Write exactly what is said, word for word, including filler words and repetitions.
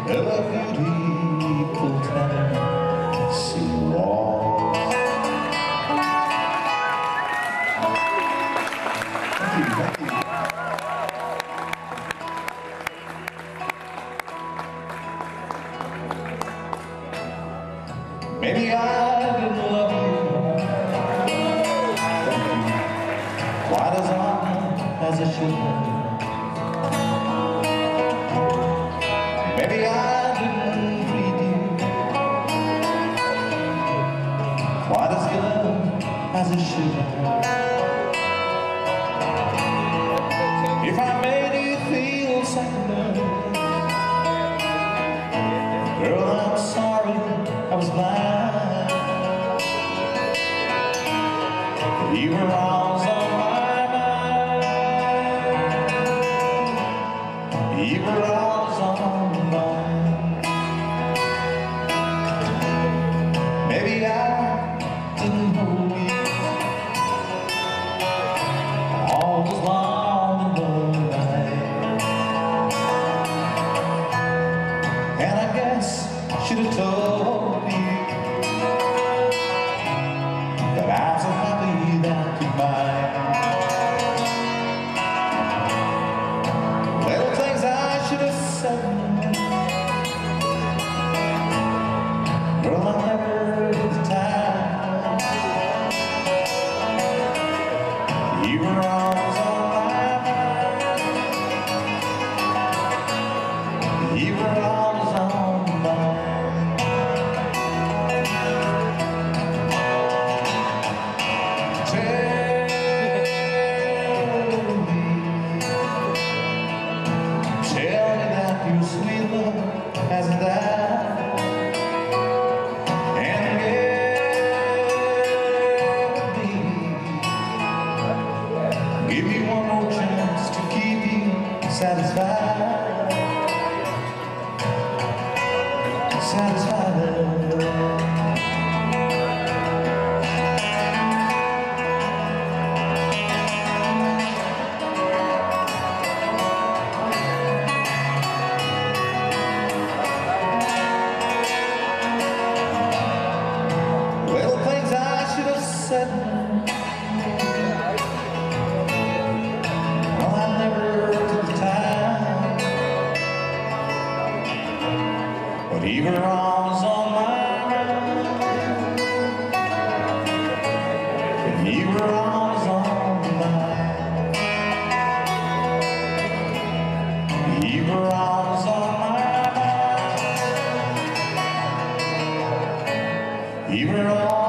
a beautiful Tennessee waltz. Thank you, thank you. Maybe I didn't love you quite as often as I should have. Maybe I didn't treat you quite as good as I should have. If I made you feel second, girl, I'm sorry I was blind. You were always on my mind. You were always on my mind. Maybe I didn't hold you all those long and lonely nights, and I guess I should have told you that I'm so happy that you're mine. Little things I should have said, girl, I never took the time. You were always on my mind. You were always on my mind. Tell me that your sweet love hasn't died, and give me, give me one more chance to keep you satisfied, satisfied. Well, I never took the time, but you were always on my mind. You were always on my mind. You were always on my mind. You were always